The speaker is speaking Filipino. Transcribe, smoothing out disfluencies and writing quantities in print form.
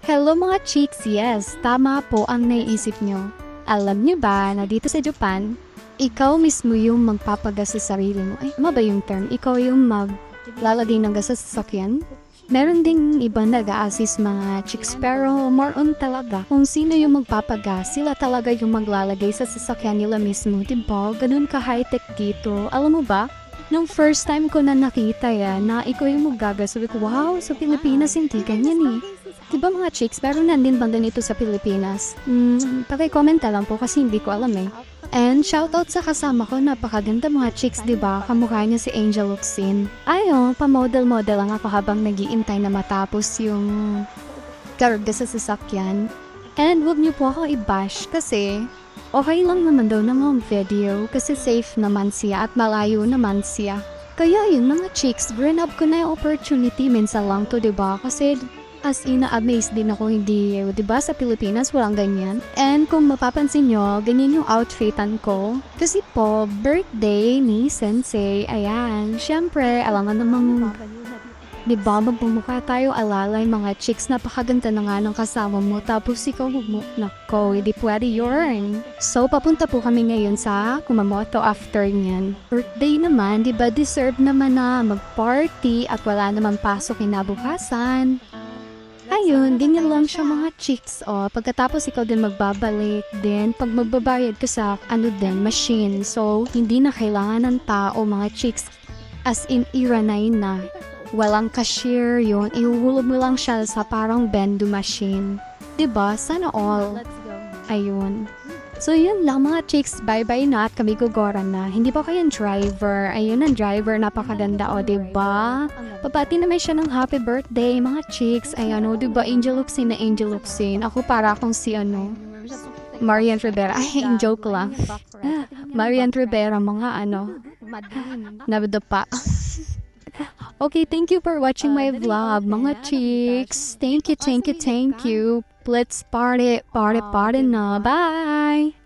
Hello mga chicks, yes, tama po ang naiisip nyo. Alam nyo ba na dito sa Japan, ikaw mismo yung magpapagas sa sarili mo. Ay, ba yung term? Ikaw yung maglalagay ng gas sa sasakyan? Meron ding iba nag-a-assist mga chicks pero more on talaga. Kung sino yung magpapagas, sila talaga yung maglalagay sa sasakyan nila mismo. Diba? Ganun ka high-tech dito. Alam mo ba? Nung first time ko na nakita yan, na ikaw yung magagas, sabi ko, wow, sa Pilipinas hindi ganyan eh. Diba mga chicks, pero nandin banda nito sa Pilipinas? Paki-comment lang po kasi hindi ko alam eh. And shoutout sa kasama ko, napakaganda mga chicks, diba? Kamukha niya si Angel Luxin. Ayo, pa-model-model lang ako habang nag-iintay na matapos yung karga sa sasakyan. And huwag niyo po ako i-bash kasi okay lang naman daw ng video kasi safe naman siya at malayo naman siya. Kaya yun mga chicks, grab ko na yung opportunity minsan lang to, diba? Kasi as in, na-amaze din ako, hindi, diba, sa Pilipinas walang ganyan. And kung mapapansin nyo, ganyan yung outfitan ko. Kasi po, birthday ni Sensei, ayan. Syempre, alam nga namang, diba, magbumukha tayo alalay mga chicks, napakaganda na nga ng kasama mo. Tapos ikaw, nako, hindi pwede yun. So, papunta po kami ngayon sa Kumamoto after nyan. Birthday naman, diba, deserve naman na mag-party at wala naman pasok kinabukasan. Ayun, ganyan lang siya mga chicks. O, pagkatapos ikaw din magbabalik din, pag magbabayad ka sa machine. So, hindi na kailangan ng tao mga chicks. As in, iranay na. Walang cashier yun. Ihuhulog mo lang siya sa parang vending machine. Diba? Sana all. Ayun. So, yun lang mga chicks. Bye-bye na at kami gugoran na. Hindi pa kayang driver. Ayun ang driver. Napakaganda. O, diba? Papati naman siya ng happy birthday, mga chicks. Ayan o, diba? Angel Luxin na Angel Luxin. Ako para akong si Marian Rivera. Ay, joke lang. Marian Rivera, mga nabadapa. Okay, thank you for watching my vlog, mga chicks. Thank you. Let's party na. Bye!